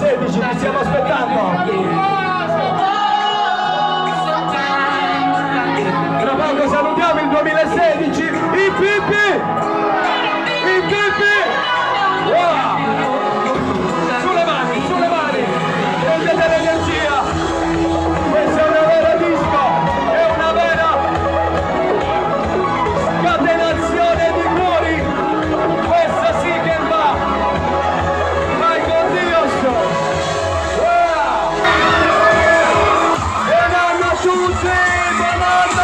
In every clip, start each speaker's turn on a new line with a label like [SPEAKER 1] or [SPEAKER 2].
[SPEAKER 1] 2016, ti stiamo aspettando. Tra poco salutiamo il 2016, i Pippi! I Pippi! Wow! Sulle mani, prendete l'energia! Questa è una vera disco, è una vera scatenazione di cuori! Questa sì che va! Vai con Dios! Wow! Buon anno a tutti! Buon anno!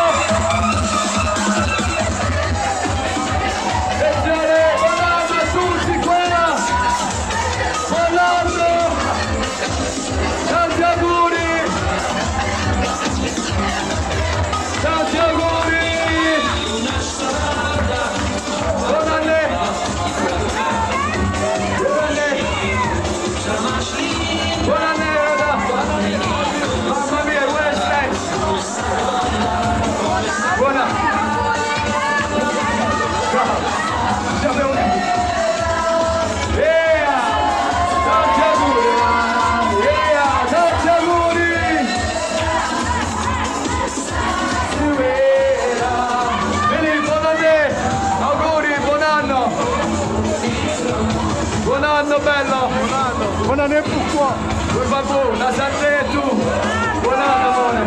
[SPEAKER 1] Buon anno bello! Buon anno! Buon anno e pourquoi? Buon babù, la santé e tu! Buon anno amore!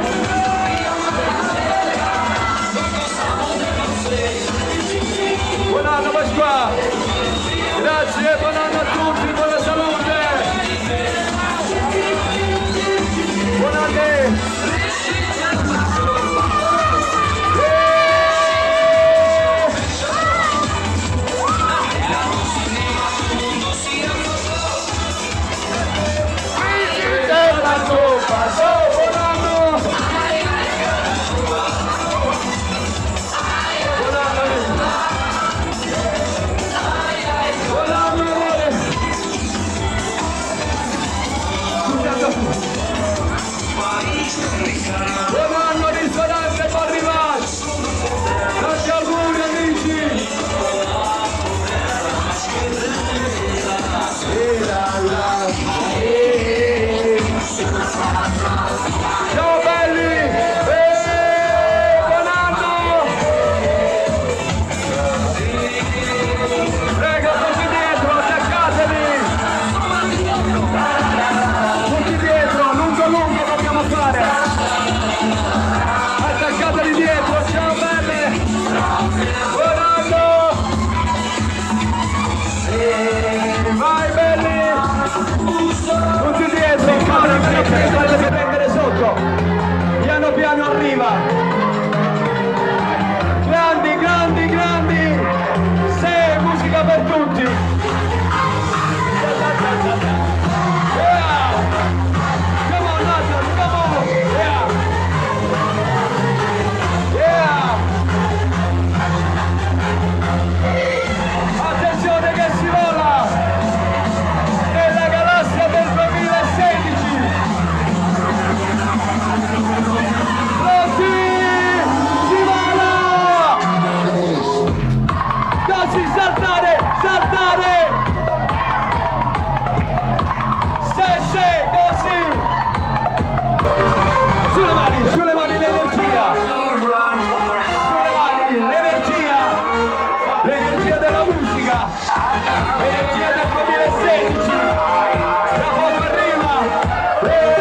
[SPEAKER 1] Buon anno Pasqua! Grazie, buon anno a tutti, buona salute! Buon anno! Dovete prendere sotto, piano piano arriva, grandi, grandi, grandi, se musica per tutti, yeah. Come on Nathan, come on, yeah. Yeah. Attenzione che si vola nella galassia del 2016. Saltare, saltare! Se, così! Sulle mani l'energia! Sulle mani l'energia! L'energia della musica! L'energia del 2016! Da poco arriva!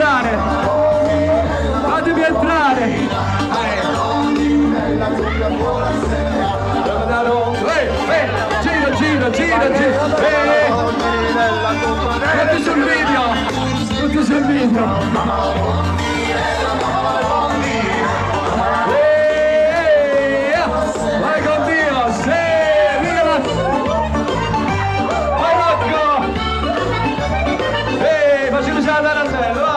[SPEAKER 1] entrare, fatemi entrare. Gira. Tutto sul video. Vai con Dio, viva! Vai Rocco! Facciamo già andare al bello, va!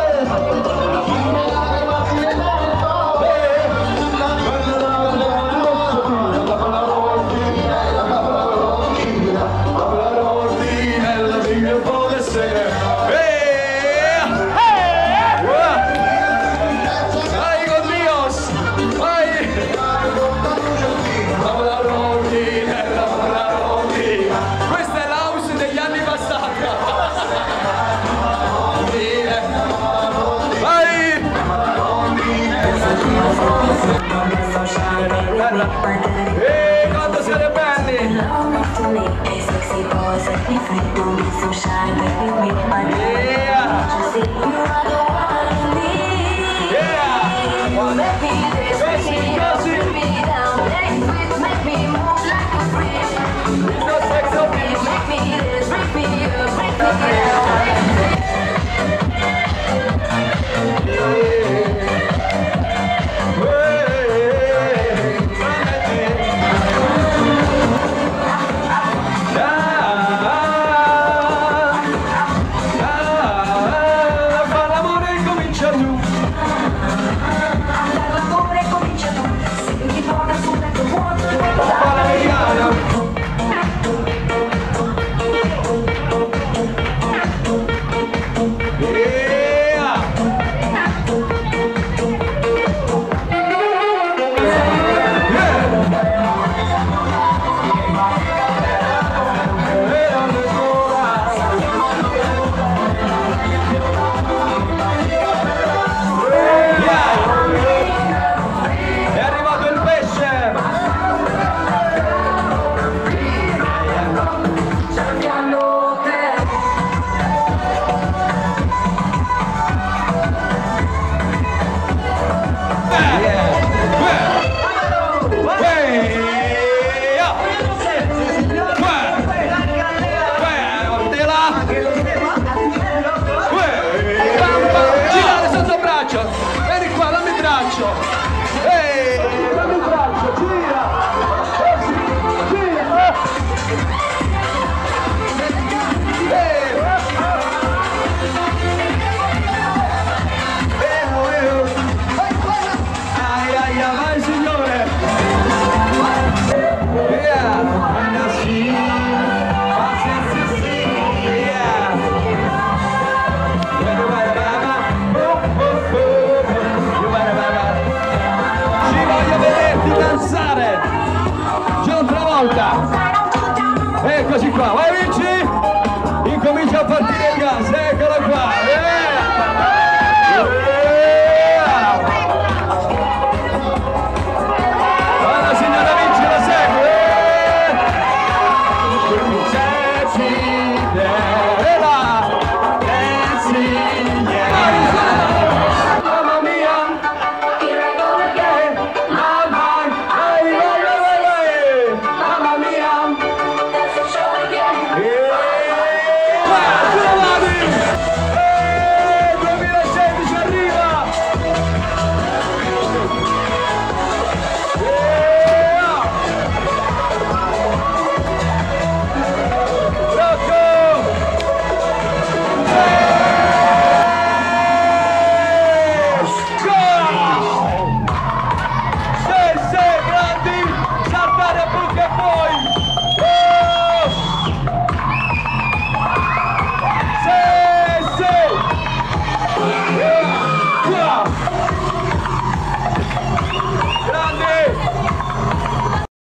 [SPEAKER 1] Quanto siete belli!